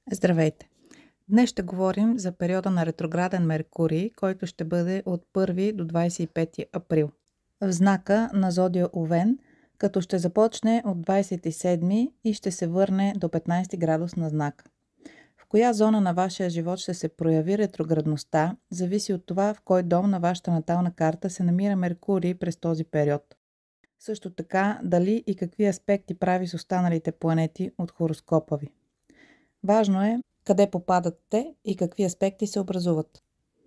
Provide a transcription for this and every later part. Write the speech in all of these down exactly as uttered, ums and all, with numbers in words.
Здравейте! Днес ще говорим за периода на ретрограден Меркурий, който ще бъде от първи до двадесет и пети април. В знака на зодия Овен, като ще започне от двадесет и седми и ще се върне до петнадесети градус на знака. В коя зона на вашия живот ще се прояви ретроградността, зависи от това в кой дом на вашата натална карта се намира Меркурий през този период. Също така, дали и какви аспекти прави с останалите планети от хороскопа ви. Важно е къде попадат те и какви аспекти се образуват.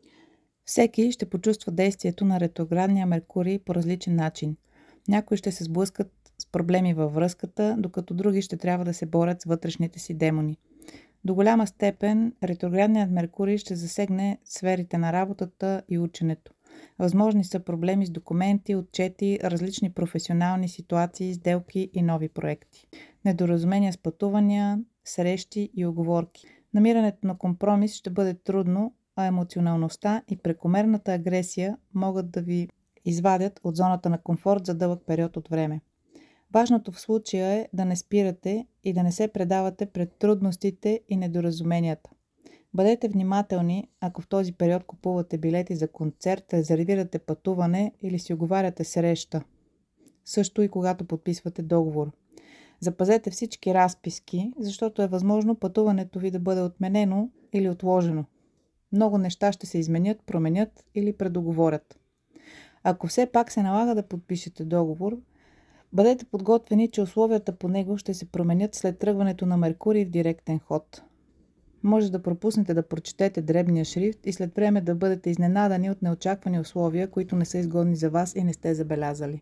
Всеки ще почувства действието на ретроградния Меркурий по различен начин. Някои ще се сблъскат с проблеми във връзката, докато други ще трябва да се борят с вътрешните си демони. До голяма степен ретроградният Меркурий ще засегне сферите на работата и ученето. Възможни са проблеми с документи, отчети, различни професионални ситуации, сделки и нови проекти. Недоразумения с пътувания, срещи и уговорки. Намирането на компромис ще бъде трудно, а емоционалността и прекомерната агресия могат да ви извадят от зоната на комфорт за дълъг период от време. Важното в случая е да не спирате и да не се предавате пред трудностите и недоразуменията. Бъдете внимателни, ако в този период купувате билети за концерт, резервирате пътуване или си оговаряте среща. Също и когато подписвате договор. Запазете всички разписки, защото е възможно пътуването ви да бъде отменено или отложено. Много неща ще се изменят, променят или предоговорят. Ако все пак се налага да подпишете договор, бъдете подготвени, че условията по него ще се променят след тръгването на Меркурий в директен ход. Може да пропуснете да прочетете дребния шрифт и след време да бъдете изненадани от неочаквани условия, които не са изгодни за вас и не сте забелязали.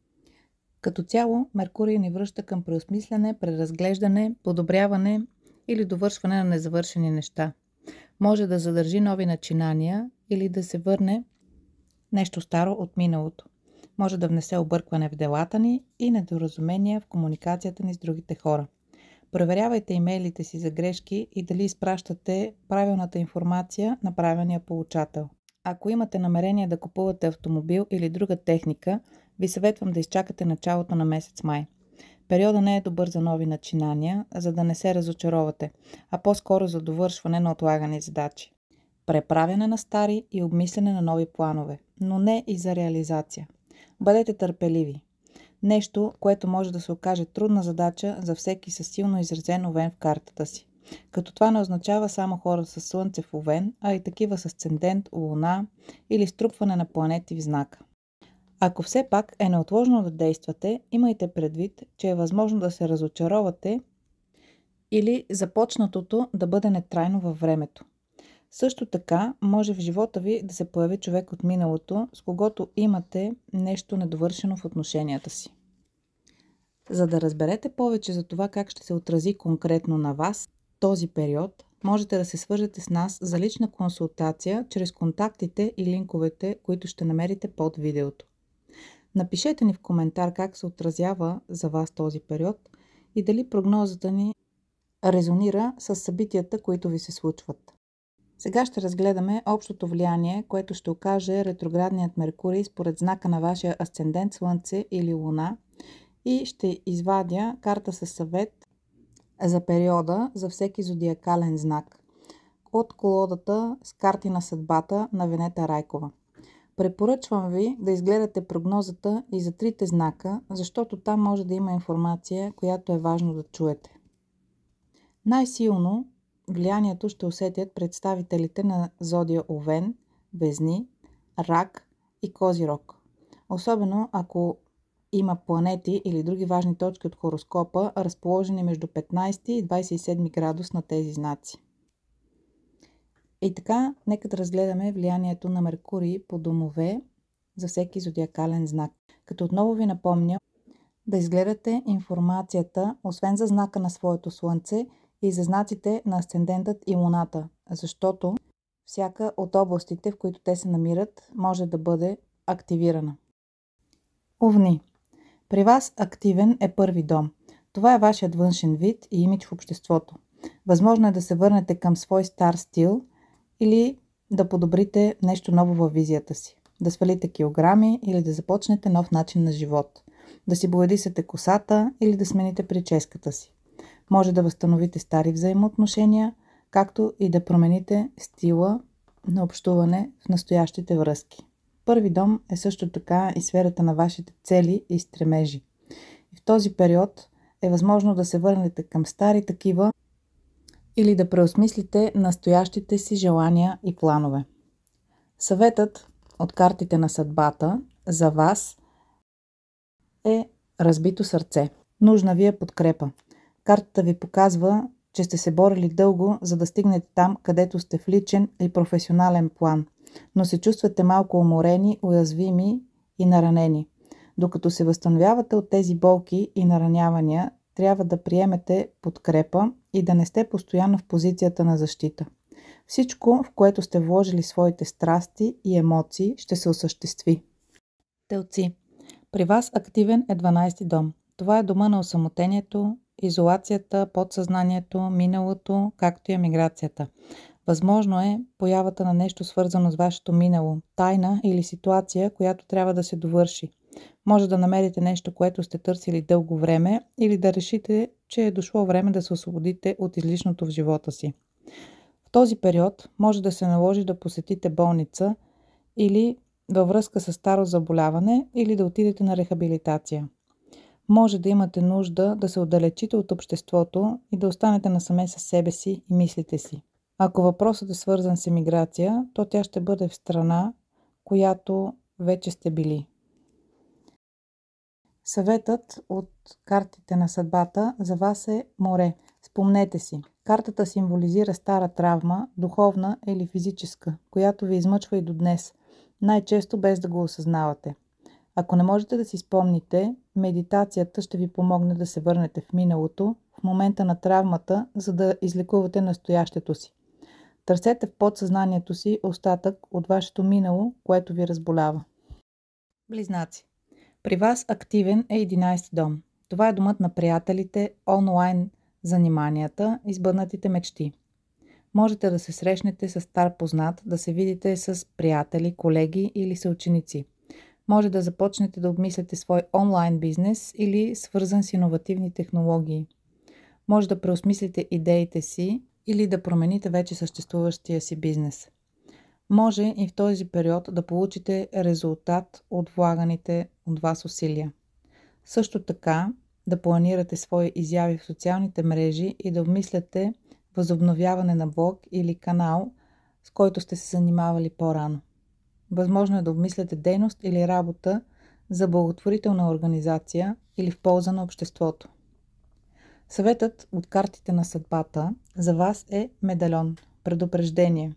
Като цяло, Меркурий ни връща към преосмисляне, преразглеждане, подобряване или довършване на незавършени неща. Може да задържи нови начинания или да се върне нещо старо от миналото. Може да внесе объркване в делата ни и недоразумения в комуникацията ни с другите хора. Проверявайте имейлите си за грешки и дали изпращате правилната информация на правилния получател. Ако имате намерение да купувате автомобил или друга техника, ви съветвам да изчакате началото на месец май. Периода не е добър за нови начинания, за да не се разочаровате, а по-скоро за довършване на отлагани задачи. Преправяне на стари и обмислене на нови планове, но не и за реализация. Бъдете търпеливи. Нещо, което може да се окаже трудна задача за всеки със силно изразен Овен в картата си. Като това не означава само хора с Слънце в Овен, а и такива с асцендент, Луна или струпване на планети в знака. Ако все пак е неотложно да действате, имайте предвид, че е възможно да се разочаровате или започнатото да бъде нетрайно във времето. Също така може в живота ви да се появи човек от миналото, с когото имате нещо недовършено в отношенията си. За да разберете повече за това как ще се отрази конкретно на вас този период, можете да се свържете с нас за лична консултация чрез контактите и линковете, които ще намерите под видеото. Напишете ни в коментар как се отразява за вас този период и дали прогнозата ни резонира с събитията, които ви се случват. Сега ще разгледаме общото влияние, което ще окаже ретроградният Меркурий според знака на вашия асцендент, Слънце или Луна и ще извадя карта със съвет за периода за всеки зодиакален знак от колодата с карти на съдбата на Венета Райкова. Препоръчвам ви да изгледате прогнозата и за трите знака, защото там може да има информация, която е важно да чуете. Най-силно влиянието ще усетят представителите на зодия Овен, Везни, Рак и Козирог. Особено ако има планети или други важни точки от хороскопа, разположени между петнадесети и двадесет и седми градус на тези знаци. И така, нека да разгледаме влиянието на Меркурий по домове за всеки зодиакален знак. Като отново ви напомня да изгледате информацията, освен за знака на своето Слънце, и за знаците на асцендентът и Луната, защото всяка от областите, в които те се намират, може да бъде активирана. Овни. При вас активен е първи дом. Това е вашият външен вид и имидж в обществото. Възможно е да се върнете към свой стар стил или да подобрите нещо ново във визията си. Да свалите килограми или да започнете нов начин на живот. Да си боядисате косата или да смените прическата си. Може да възстановите стари взаимоотношения, както и да промените стила на общуване в настоящите връзки. Първи дом е също така и сферата на вашите цели и стремежи. И в този период е възможно да се върнете към стари такива или да преосмислите настоящите си желания и планове. Съветът от картите на съдбата за вас е разбито сърце. Нужна ви е подкрепа. Картата ви показва, че сте се борили дълго, за да стигнете там, където сте в личен и професионален план, но се чувствате малко уморени, уязвими и наранени. Докато се възстановявате от тези болки и наранявания, трябва да приемете подкрепа и да не сте постоянно в позицията на защита. Всичко, в което сте вложили своите страсти и емоции, ще се осъществи. Телци. При вас активен е дванадесети дом. Това е дома на осамотението, изолацията, подсъзнанието, миналото, както и емиграцията. Възможно е появата на нещо свързано с вашето минало, тайна или ситуация, която трябва да се довърши. Може да намерите нещо, което сте търсили дълго време, или да решите, че е дошло време да се освободите от излишното в живота си. В този период може да се наложи да посетите болница или във връзка с старо заболяване, или да отидете на рехабилитация. Може да имате нужда да се отдалечите от обществото и да останете насаме със себе си и мислите си. Ако въпросът е свързан с емиграция, то тя ще бъде в страна, която вече сте били. Съветът от картите на съдбата за вас е море. Спомнете си, картата символизира стара травма, духовна или физическа, която ви измъчва и до днес, най-често без да го осъзнавате. Ако не можете да си спомните, медитацията ще ви помогне да се върнете в миналото, в момента на травмата, за да излекувате настоящето си. Търсете в подсъзнанието си остатък от вашето минало, което ви разболява. Близнаци. При вас активен е единадесети дом. Това е домът на приятелите, онлайн заниманията, избъднатите мечти. Можете да се срещнете с стар познат, да се видите с приятели, колеги или съученици. Може да започнете да обмисляте свой онлайн бизнес или свързан с иновативни технологии. Може да преосмислите идеите си или да промените вече съществуващия си бизнес. Може и в този период да получите резултат от влаганите от вас усилия. Също така да планирате свои изяви в социалните мрежи и да обмисляте възобновяване на блог или канал, с който сте се занимавали по-рано. Възможно е да обмисляте дейност или работа за благотворителна организация или в полза на обществото. Съветът от картите на съдбата за вас е медальон, предупреждение.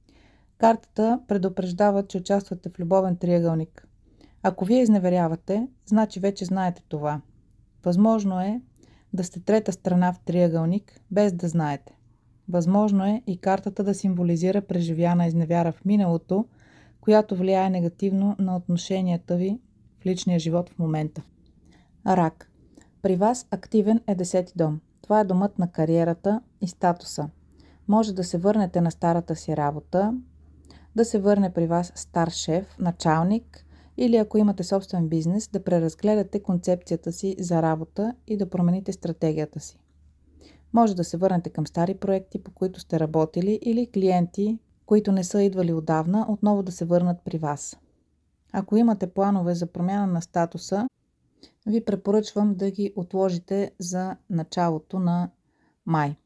Картата предупреждава, че участвате в любовен триъгълник. Ако вие изневерявате, значи вече знаете това. Възможно е да сте трета страна в триъгълник, без да знаете. Възможно е и картата да символизира преживяна изневяра в миналото, която влияе негативно на отношенията ви в личния живот в момента. Рак. При вас активен е десети дом. Това е домът на кариерата и статуса. Може да се върнете на старата си работа, да се върне при вас стар шеф, началник или ако имате собствен бизнес, да преразгледате концепцията си за работа и да промените стратегията си. Може да се върнете към стари проекти, по които сте работили, или клиенти, които не са идвали отдавна, отново да се върнат при вас. Ако имате планове за промяна на статуса, ви препоръчвам да ги отложите за началото на май.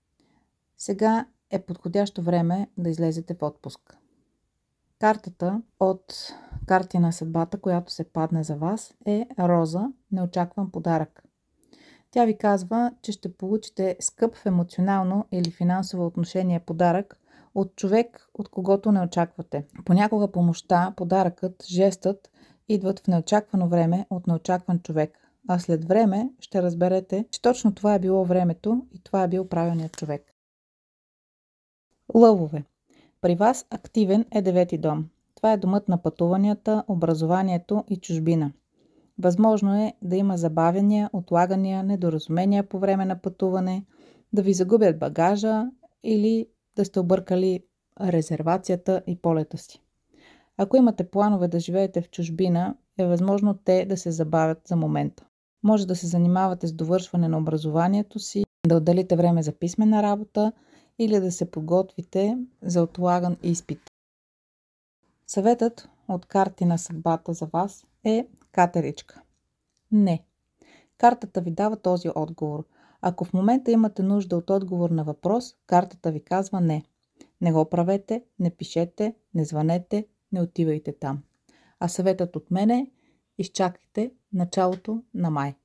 Сега е подходящо време да излезете в отпуск. Картата от карти на съдбата, която се падне за вас, е роза, неочакван подарък. Тя ви казва, че ще получите скъп в емоционално или финансово отношение подарък от човек, от когото не очаквате. Понякога помощта, подаръкът, жестът идват в неочаквано време от неочакван човек, а след време ще разберете, че точно това е било времето и това е бил правилният човек. Лъвове. При вас активен е девети дом. Това е домът на пътуванията, образованието и чужбина. Възможно е да има забавяния, отлагания, недоразумения по време на пътуване, да ви загубят багажа или да сте объркали резервацията и полета си. Ако имате планове да живеете в чужбина, е възможно те да се забавят за момента. Може да се занимавате с довършване на образованието си, да отделите време за писмена работа или да се подготвите за отлаган изпит. Съветът от карти на съдбата за вас е катеричка. Не. Картата ви дава този отговор. Ако в момента имате нужда от отговор на въпрос, картата ви казва не. Не го правете, не пишете, не звънете, не отивайте там. А съветът от мен е: изчакайте началото на май.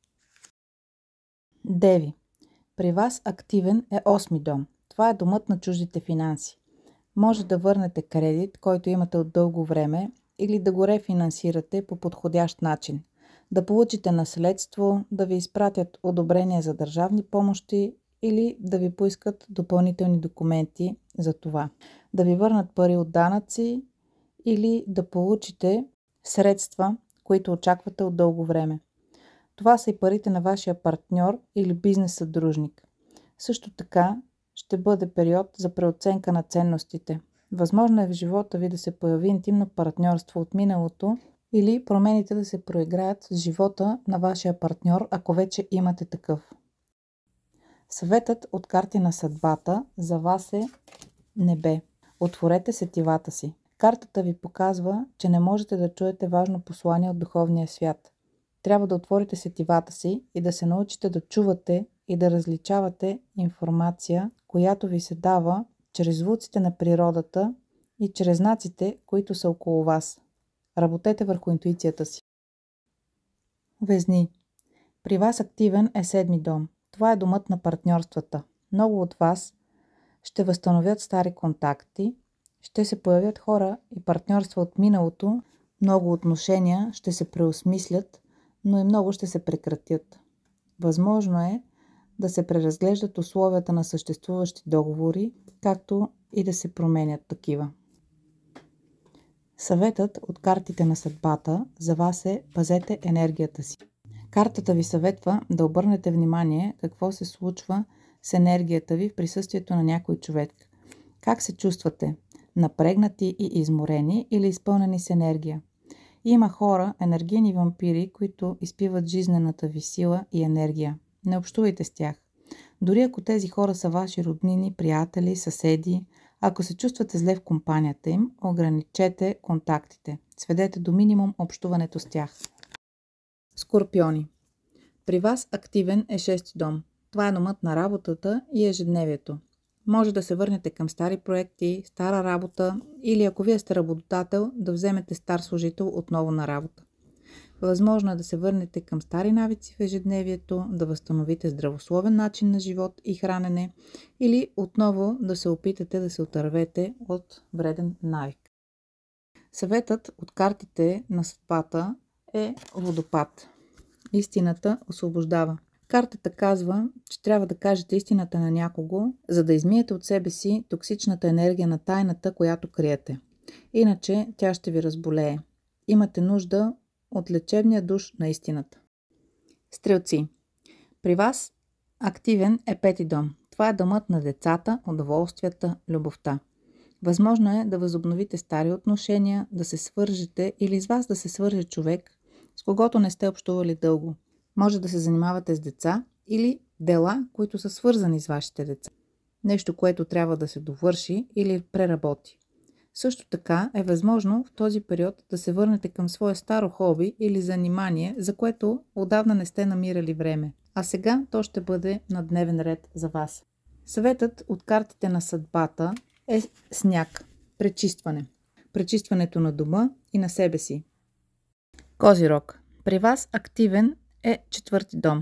Деви. При вас активен е осми дом. Това е домът на чуждите финанси. Може да върнете кредит, който имате от дълго време, или да го рефинансирате по подходящ начин. Да получите наследство, да ви изпратят одобрение за държавни помощи или да ви поискат допълнителни документи за това. Да ви върнат пари от данъци или да получите средства, които очаквате от дълго време. Това са и парите на вашия партньор или бизнес съдружник. Също така ще бъде период за преоценка на ценностите. Възможно е в живота ви да се появи интимно партньорство от миналото или промените да се проиграят с живота на вашия партньор, ако вече имате такъв. Съветът от карти на съдбата за вас е небе. Отворете сетивата си. Картата ви показва, че не можете да чуете важно послание от духовния свят. Трябва да отворите сетивата си и да се научите да чувате и да различавате информация, която ви се дава чрез звуците на природата и чрез знаците, които са около вас. Работете върху интуицията си. Везни. При вас активен е седми дом. Това е домът на партньорствата. Много от вас ще възстановят стари контакти, ще се появят хора и партньорства от миналото, много отношения ще се преосмислят, но и много ще се прекратят. Възможно е да се преразглеждат условията на съществуващи договори, както и да се променят такива. Съветът от картите на съдбата за вас е: пазете енергията си. Картата ви съветва да обърнете внимание какво се случва с енергията ви в присъствието на някой човек. Как се чувствате? Напрегнати и изморени или изпълнени с енергия? Има хора, енергийни вампири, които изпиват жизнената ви сила и енергия. Не общувайте с тях. Дори ако тези хора са ваши роднини, приятели, съседи, ако се чувствате зле в компанията им, ограничете контактите. Сведете до минимум общуването с тях. Скорпиони. При вас активен е шести дом. Това е домът на работата и ежедневието. Може да се върнете към стари проекти, стара работа или ако вие сте работодател, да вземете стар служител отново на работа. Възможно е да се върнете към стари навици в ежедневието, да възстановите здравословен начин на живот и хранене или отново да се опитате да се отървете от вреден навик. Съветът от картите на съдбата е водопад. Истината освобождава. Картата казва, че трябва да кажете истината на някого, за да измиете от себе си токсичната енергия на тайната, която криете. Иначе тя ще ви разболее. Имате нужда от лечебния душ на истината. Стрелци. При вас активен е пети дом. Това е домът на децата, удоволствията, любовта. Възможно е да възобновите стари отношения, да се свържете или с вас да се свърже човек, с когото не сте общували дълго. Може да се занимавате с деца или дела, които са свързани с вашите деца. Нещо, което трябва да се довърши или преработи. Също така е възможно в този период да се върнете към свое старо хоби или занимание, за което отдавна не сте намирали време. А сега то ще бъде на дневен ред за вас. Съветът от картите на съдбата е сняг. Пречистване. Пречистването на дома и на себе си. Козирог. При вас активен е четвърти дом.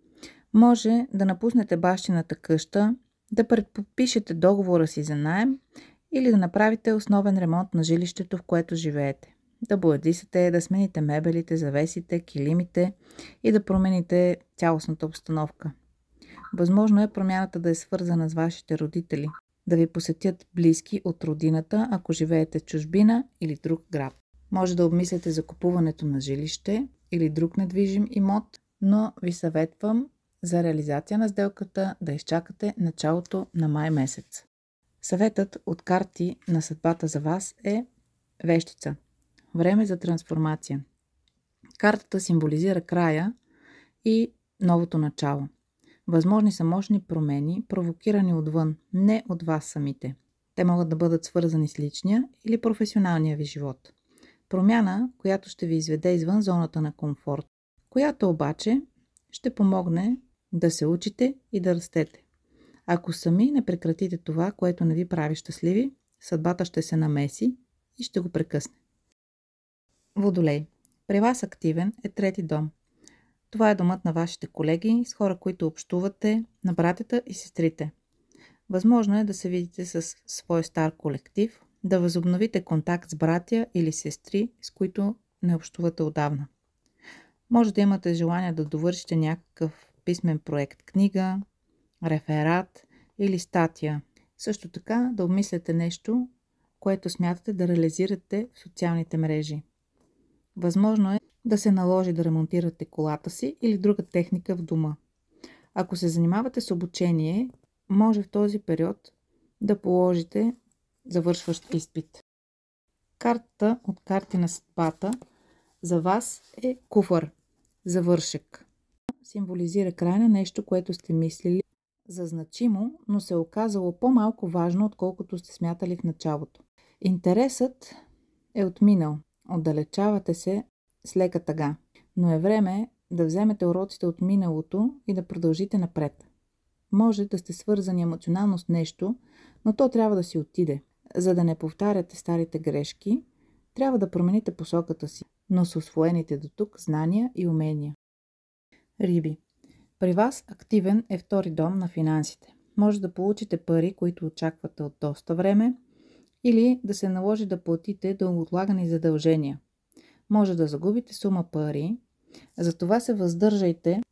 Може да напуснете бащината къща, да предподпишете договора си за наем или да направите основен ремонт на жилището, в което живеете. Да боядисате, да смените мебелите, завесите, килимите и да промените цялостната обстановка. Възможно е промяната да е свързана с вашите родители, да ви посетят близки от родината, ако живеете в чужбина или друг град. Може да обмислите закупуването на жилище или друг недвижим имот, но ви съветвам за реализация на сделката да изчакате началото на май месец. Съветът от карти на съдбата за вас е вещица. Време за трансформация. Картата символизира края и новото начало. Възможни са мощни промени, провокирани отвън, не от вас самите. Те могат да бъдат свързани с личния или професионалния ви живот. Промяна, която ще ви изведе извън зоната на комфорт, която обаче ще помогне да се учите и да растете. Ако сами не прекратите това, което не ви прави щастливи, съдбата ще се намеси и ще го прекъсне. Водолей. При вас активен е трети дом. Това е домът на вашите колеги, с хора, които общувате, на братята и сестрите. Възможно е да се видите с свой стар колектив, да възобновите контакт с братя или сестри, с които не общувате отдавна. Може да имате желание да довършите някакъв писмен проект, книга, реферат или статия. Също така да обмисляте нещо, което смятате да реализирате в социалните мрежи. Възможно е да се наложи да ремонтирате колата си или друга техника в дома. Ако се занимавате с обучение, може в този период да положите завършващ изпит. Картата от карти на съдбата за вас е куфър, завършек. Символизира край на нещо, което сте мислили за значимо, но се е оказало по-малко важно, отколкото сте смятали в началото. Интересът е отминал, отдалечавате се с лека тъга, но е време да вземете уроците от миналото и да продължите напред. Може да сте свързани емоционално с нещо, но то трябва да си отиде. За да не повтаряте старите грешки, трябва да промените посоката си, но с усвоените до тук знания и умения. Риби. При вас активен е втори дом на финансите. Може да получите пари, които очаквате от доста време, или да се наложи да платите дългоотлагани задължения. Може да загубите сума пари, затова се въздържайте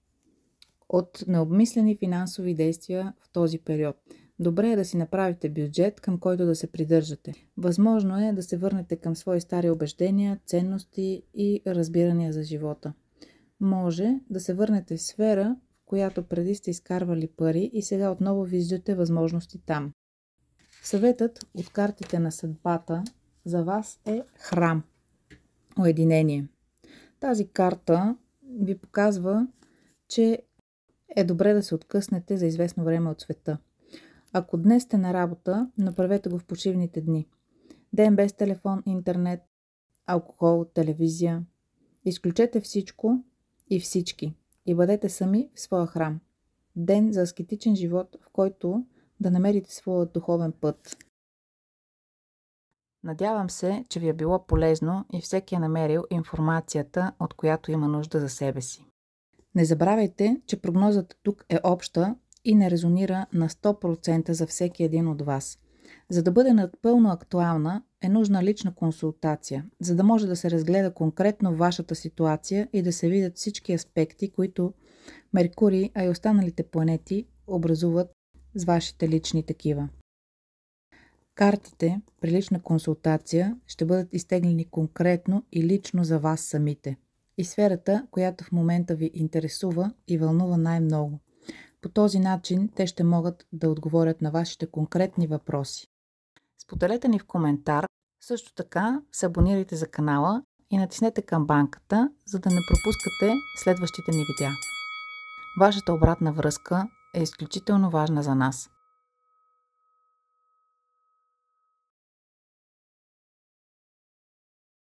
от необмислени финансови действия в този период. Добре е да си направите бюджет, към който да се придържате. Възможно е да се върнете към свои стари убеждения, ценности и разбирания за живота. Може да се върнете в сфера, в която преди сте изкарвали пари и сега отново виждате възможности там. Съветът от картите на съдбата за вас е храм. Уединение. Тази карта ви показва, че е добре да се откъснете за известно време от света. Ако днес сте на работа, направете го в почивните дни. Ден без телефон, интернет, алкохол, телевизия. Изключете всичко и всички и бъдете сами в своя храм. Ден за аскетичен живот, в който да намерите своя духовен път. Надявам се, че ви е било полезно и всеки е намерил информацията, от която има нужда за себе си. Не забравяйте, че прогнозата тук е обща и не резонира на сто процента за всеки един от вас. За да бъде напълно актуална, е нужна лична консултация, за да може да се разгледа конкретно вашата ситуация и да се видят всички аспекти, които Меркурий, а и останалите планети образуват с вашите лични такива. Картите при лична консултация ще бъдат изтеглени конкретно и лично за вас самите и сферата, която в момента ви интересува и вълнува най-много. По този начин те ще могат да отговорят на вашите конкретни въпроси. Споделете ни в коментар, също така се абонирайте за канала и натиснете камбанката, за да не пропускате следващите ни видеа. Вашата обратна връзка е изключително важна за нас.